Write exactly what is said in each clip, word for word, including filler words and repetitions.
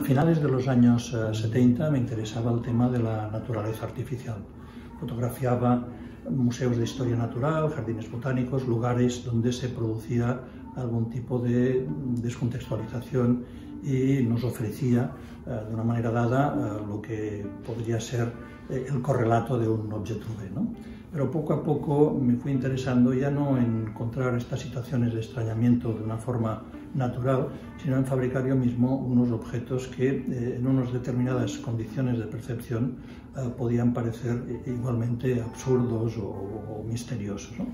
finales de los años eh, setenta me interesaba el tema de la naturaleza artificial. Fotografiaba museos de historia natural, jardines botánicos, lugares donde se producía algún tipo de descontextualización y nos ofrecía eh, de una manera dada eh, lo que podría ser eh, el correlato de un objet trouvé, ¿no? Pero poco a poco me fui interesando ya no en encontrar estas situaciones de extrañamiento de una forma natural, sino en fabricar yo mismo unos objetos que eh, en unas determinadas condiciones de percepción eh, podían parecer igualmente absurdos o, o misteriosos, ¿no?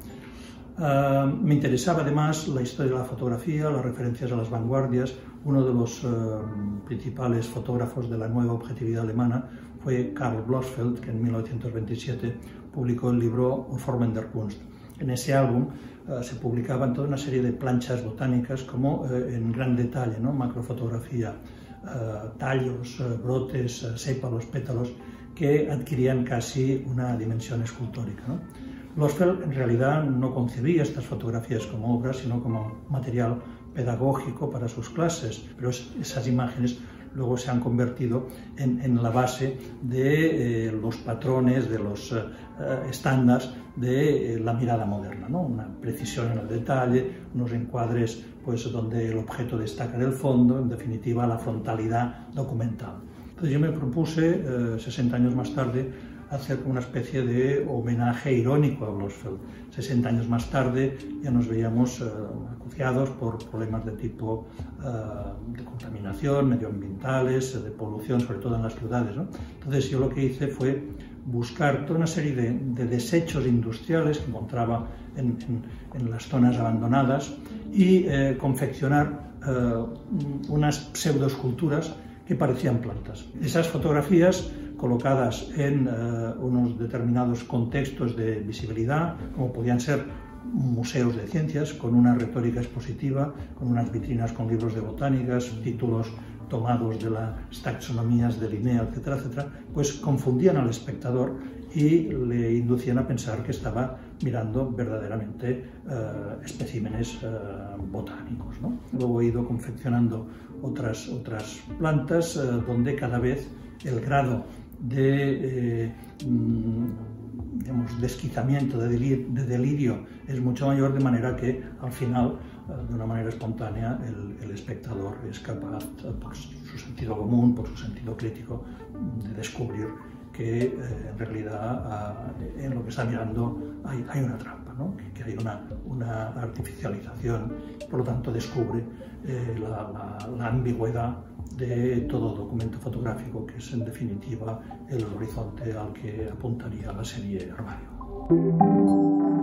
Uh, me interesaba además la historia de la fotografía, las referencias a las vanguardias. Uno de los uh, principales fotógrafos de la nueva objetividad alemana fue Karl Blossfeld, que en mil novecientos veintisiete publicó el libro Formen der Kunst. En ese álbum uh, se publicaban toda una serie de planchas botánicas como uh, en gran detalle, ¿no? Macrofotografía, uh, tallos, uh, brotes, uh, sépalos, pétalos, que adquirían casi una dimensión escultórica, ¿no? Blossfeld en realidad no concebía estas fotografías como obras, sino como material pedagógico para sus clases, pero esas imágenes luego se han convertido en, en la base de eh, los patrones, de los eh, estándares de eh, la mirada moderna, ¿no? Una precisión en el detalle, unos encuadres pues, donde el objeto destaca en el fondo, en definitiva la frontalidad documental. Entonces yo me propuse, eh, sesenta años más tarde, hacer una especie de homenaje irónico a Blossfeld. sesenta años más tarde ya nos veíamos uh, acuciados por problemas de tipo uh, de contaminación, medioambientales, de polución, sobre todo en las ciudades, ¿no? Entonces yo lo que hice fue buscar toda una serie de, de desechos industriales que encontraba en, en, en las zonas abandonadas y eh, confeccionar uh, unas pseudoesculturas que parecían plantas. Esas fotografías colocadas en uh, unos determinados contextos de visibilidad, como podían ser museos de ciencias, con una retórica expositiva, con unas vitrinas con libros de botánicas, títulos tomados de las taxonomías de Linneo, etcétera, etcétera, pues confundían al espectador y le inducían a pensar que estaba mirando verdaderamente uh, especímenes uh, botánicos, ¿no? Luego he ido confeccionando otras, otras plantas uh, donde cada vez el grado de eh, digamos, desquiciamiento, de delirio, de delirio es mucho mayor, de manera que al final, de una manera espontánea, el, el espectador es capaz, por su sentido común, por su sentido crítico, de descubrir que eh, en realidad en lo que está mirando hay, hay una trampa, ¿no? que, que hay una, una artificialización, por lo tanto descubre eh, la, la, la ambigüedad de todo documento fotográfico, que es en definitiva el horizonte al que apuntaría la serie Armario.